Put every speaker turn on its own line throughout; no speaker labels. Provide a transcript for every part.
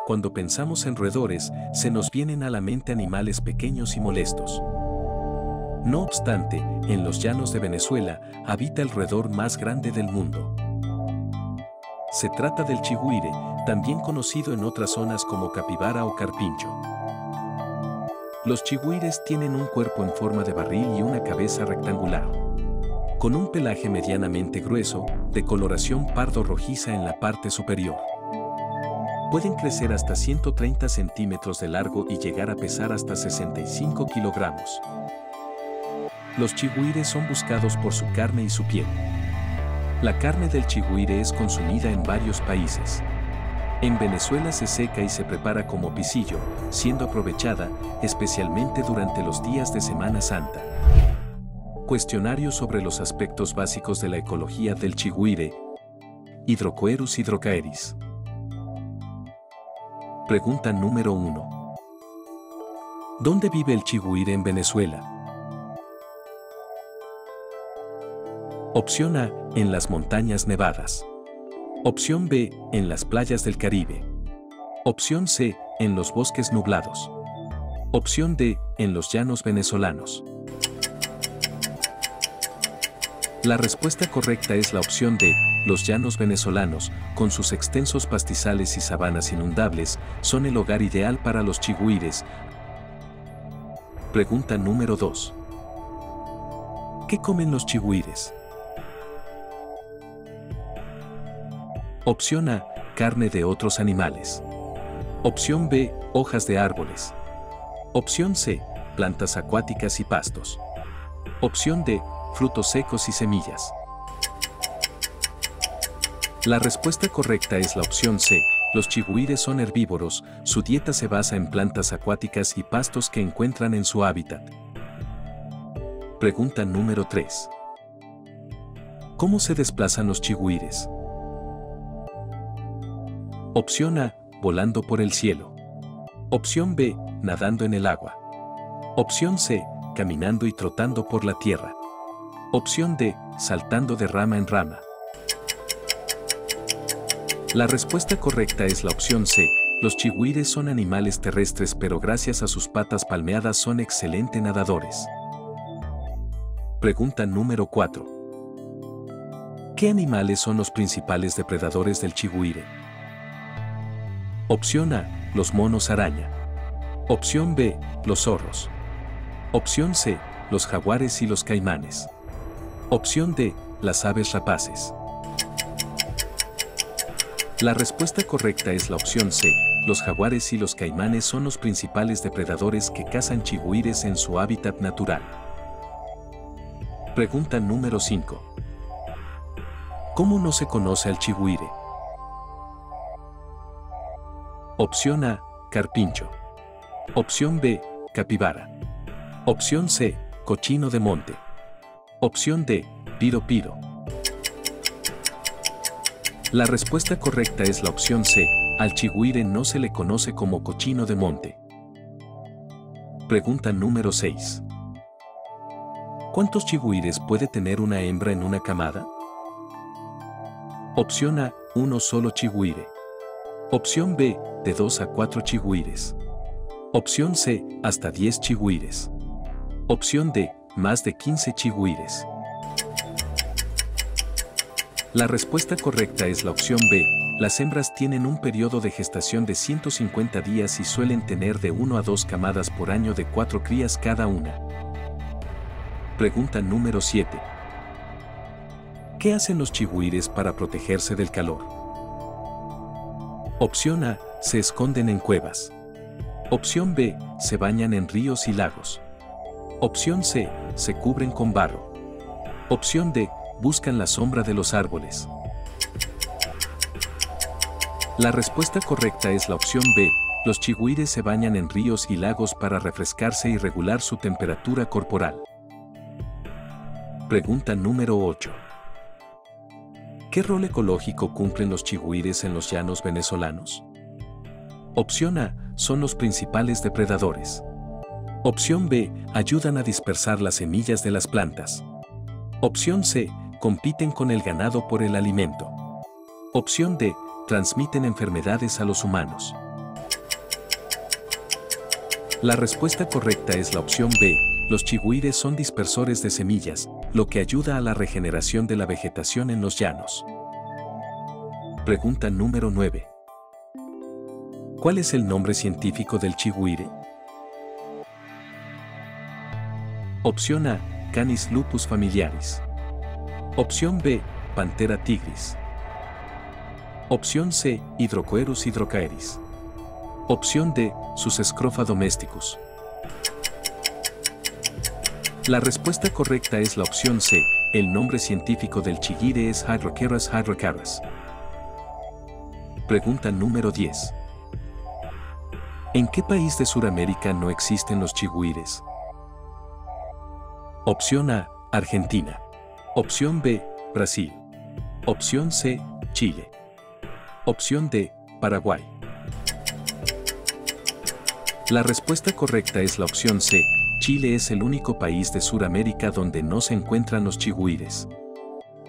Cuando pensamos en roedores, se nos vienen a la mente animales pequeños y molestos. No obstante, en los llanos de Venezuela habita el roedor más grande del mundo. Se trata del chigüire, también conocido en otras zonas como capibara o carpincho. Los chigüires tienen un cuerpo en forma de barril y una cabeza rectangular, con un pelaje medianamente grueso, de coloración pardo-rojiza en la parte superior. Pueden crecer hasta 130 centímetros de largo y llegar a pesar hasta 65 kilogramos. Los chigüires son buscados por su carne y su piel. La carne del chigüire es consumida en varios países. En Venezuela se seca y se prepara como pisillo, siendo aprovechada especialmente durante los días de Semana Santa. Cuestionario sobre los aspectos básicos de la ecología del chigüire. Hydrocoerus hydrocaeris. Pregunta número 1. ¿Dónde vive el chigüire en Venezuela? Opción A, en las montañas nevadas. Opción B, en las playas del Caribe. Opción C, en los bosques nublados. Opción D, en los llanos venezolanos. La respuesta correcta es la opción D. Los llanos venezolanos, con sus extensos pastizales y sabanas inundables, son el hogar ideal para los chigüires. Pregunta número 2. ¿Qué comen los chigüires? Opción A, carne de otros animales. Opción B, hojas de árboles. Opción C, plantas acuáticas y pastos. Opción D, frutos secos y semillas. La respuesta correcta es la opción C. Los chigüires son herbívoros, su dieta se basa en plantas acuáticas y pastos que encuentran en su hábitat. Pregunta número 3. ¿Cómo se desplazan los chigüires? Opción A, volando por el cielo. Opción B, nadando en el agua. Opción C, caminando y trotando por la tierra. Opción D, saltando de rama en rama. La respuesta correcta es la opción C. Los chigüires son animales terrestres, pero gracias a sus patas palmeadas son excelentes nadadores. Pregunta número 4. ¿Qué animales son los principales depredadores del chigüire? Opción A, los monos araña. Opción B, los zorros. Opción C, los jaguares y los caimanes. Opción D, las aves rapaces. La respuesta correcta es la opción C. Los jaguares y los caimanes son los principales depredadores que cazan chigüires en su hábitat natural. Pregunta número 5. ¿Cómo no se conoce al chigüire? Opción A, carpincho. Opción B, capibara. Opción C, cochino de monte. Opción D, piro piro. La respuesta correcta es la opción C. Al chigüire no se le conoce como cochino de monte. Pregunta número 6. ¿Cuántos chigüires puede tener una hembra en una camada? Opción A, uno solo chigüire. Opción B, de 2 a 4 chigüires. Opción C, hasta 10 chigüires. Opción D, más de 15 chigüires. La respuesta correcta es la opción B. Las hembras tienen un periodo de gestación de 150 días y suelen tener de 1 a 2 camadas por año de 4 crías cada una. Pregunta número 7. ¿Qué hacen los chigüires para protegerse del calor? Opción A, se esconden en cuevas. Opción B, se bañan en ríos y lagos. Opción C, se cubren con barro. Opción D, buscan la sombra de los árboles. La respuesta correcta es la opción B. Los chigüires se bañan en ríos y lagos para refrescarse y regular su temperatura corporal. Pregunta número 8. ¿Qué rol ecológico cumplen los chigüires en los llanos venezolanos? Opción A, son los principales depredadores. Opción B, ayudan a dispersar las semillas de las plantas. Opción C, compiten con el ganado por el alimento. Opción D, transmiten enfermedades a los humanos. La respuesta correcta es la opción B. Los chigüires son dispersores de semillas, lo que ayuda a la regeneración de la vegetación en los llanos. Pregunta número 9. ¿Cuál es el nombre científico del chigüire? Opción A. Canis lupus familiaris. Opción B. Panthera tigris. Opción C. Hydrocoerus hydrocaeris. Opción D. Sus scrofa domesticus. La respuesta correcta es la opción C. El nombre científico del chigüire es Hydrocoerus hydrocaeris. Pregunta número 10. ¿En qué país de Sudamérica no existen los chigüires? Opción A. Argentina. Opción B. Brasil. Opción C. Chile. Opción D. Paraguay. La respuesta correcta es la opción C. Chile es el único país de Sudamérica donde no se encuentran los chigüires.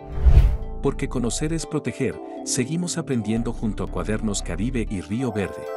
Porque conocer es proteger, seguimos aprendiendo junto a Cuadernos Caribe y Río Verde.